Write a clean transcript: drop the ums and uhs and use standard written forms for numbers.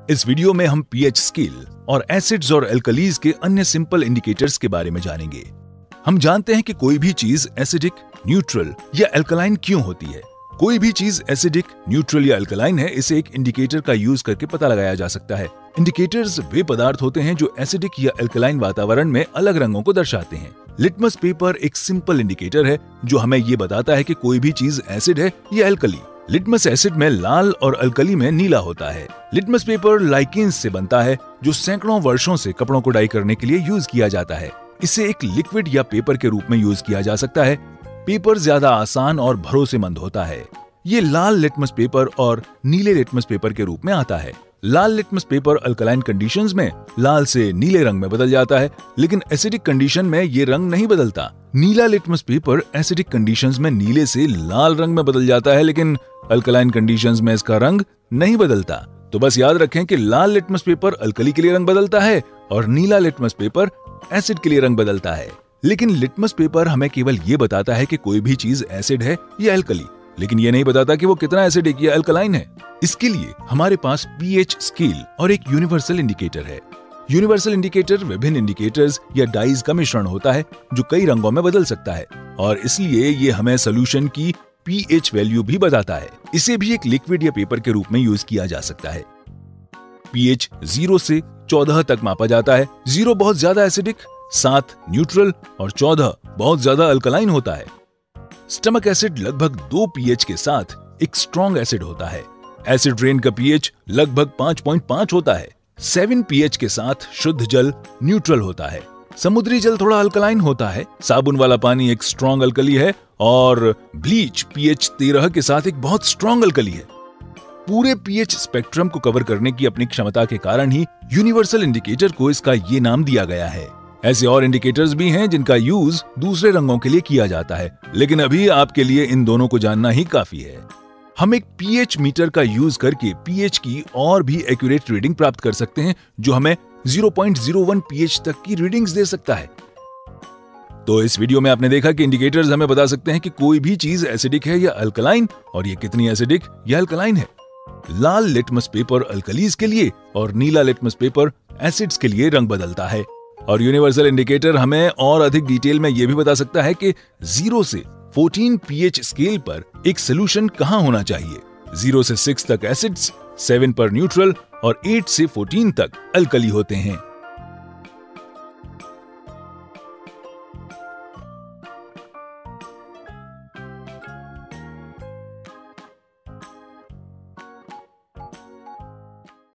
इस वीडियो में हम पीएच स्केल और एसिड्स और एल्कलीज के अन्य सिंपल इंडिकेटर्स के बारे में जानेंगे। हम जानते हैं कि कोई भी चीज एसिडिक, न्यूट्रल या अल्कलाइन क्यों होती है। कोई भी चीज एसिडिक, न्यूट्रल या अल्कलाइन है, इसे एक इंडिकेटर का यूज करके पता लगाया जा सकता है। इंडिकेटर्स वे पदार्थ होते हैं जो एसिडिक या अल्कलाइन वातावरण में अलग रंगों को दर्शाते हैं। लिटमस पेपर एक सिंपल इंडिकेटर है जो हमें ये बताता है कि कोई भी चीज एसिड है या अल्कली। लिटमस एसिड में लाल और अल्कली में नीला होता है। लिटमस पेपर लाइकेन्स से बनता है जो सैकड़ों वर्षों से कपड़ों को डाई करने के लिए यूज किया जाता है। इसे एक लिक्विड या पेपर के रूप में यूज किया जा सकता है। पेपर ज्यादा आसान और भरोसेमंद होता है। ये लाल लिटमस पेपर और नीले लिटमस पेपर के रूप में आता है। लाल लिटमस पेपर अल्कलाइन कंडीशंस में लाल से नीले रंग में बदल जाता है, लेकिन एसिडिक कंडीशन में ये रंग नहीं बदलता। नीला लिटमस पेपर एसिडिक कंडीशंस में नीले से लाल रंग में बदल जाता है, लेकिन अल्कलाइन कंडीशंस में इसका रंग नहीं बदलता। तो बस याद रखें कि लाल लिटमस पेपर अल्कली के लिए रंग बदलता है और नीला लिटमस पेपर एसिड के लिए रंग बदलता है। लेकिन लिटमस पेपर हमें केवल ये बताता है कि कोई भी चीज एसिड है या अल्कली, लेकिन ये नहीं बताता कि वो कितना एसिडिक या अल्कलाइन है। इसके लिए हमारे पास पीएच स्केल और एक यूनिवर्सल इंडिकेटर है। यूनिवर्सल इंडिकेटर विभिन्न इंडिकेटर्स या डाइज का मिश्रण होता है जो कई रंगों में बदल सकता है और इसलिए ये हमें सोल्यूशन की पीएच वैल्यू भी बताता है। इसे भी एक लिक्विड या पेपर के रूप में यूज किया जा सकता है। पीएच 0 से 14 तक मापा जाता है। 0 बहुत ज्यादा एसिडिक, 7 न्यूट्रल और 14 बहुत ज्यादा अल्कलाइन होता है। स्टमक एसिड लगभग 2 पीएच के साथ एक स्ट्रॉन्ग एसिड होता है। एसिड रेन का पीएच लगभग 5.5 होता है। 7 पीएच के साथ शुद्ध जल न्यूट्रल होता है। समुद्री जल थोड़ा अल्कलाइन होता है। साबुन वाला पानी एक स्ट्रॉन्ग अल्कली है और ब्लीच पीएच 13 के साथ एक बहुत स्ट्रॉन्ग अल्कली है। पूरे पीएच स्पेक्ट्रम को कवर करने की अपनी क्षमता के कारण ही यूनिवर्सल इंडिकेटर को इसका ये नाम दिया गया है। ऐसे और इंडिकेटर्स भी हैं जिनका यूज दूसरे रंगों के लिए किया जाता है, लेकिन अभी आपके लिए इन दोनों को जानना ही काफी है। हम एक पीएच मीटर का यूज करके पीएच की और भी एक्यूरेट रीडिंग प्राप्त कर सकते हैं जो हमें 0.01 पीएच तक की रीडिंग्स दे सकता है। तो इस वीडियो में आपने देखा कि इंडिकेटर्स हमें बता सकते हैं कि कोई भी चीज एसिडिक है या अल्कलाइन और ये कितनी एसिडिक या अल्कलाइन है। लाल लिटमस पेपर अल्कलीज के लिए और नीला लिटमस पेपर एसिड्स के लिए रंग बदलता है। और यूनिवर्सल इंडिकेटर हमें और अधिक डिटेल में यह भी बता सकता है कि 0 से 14 पीएच स्केल पर एक सोल्यूशन कहां होना चाहिए। 0 से 6 तक एसिड्स, 7 पर न्यूट्रल और 8 से 14 तक अल्कली होते हैं।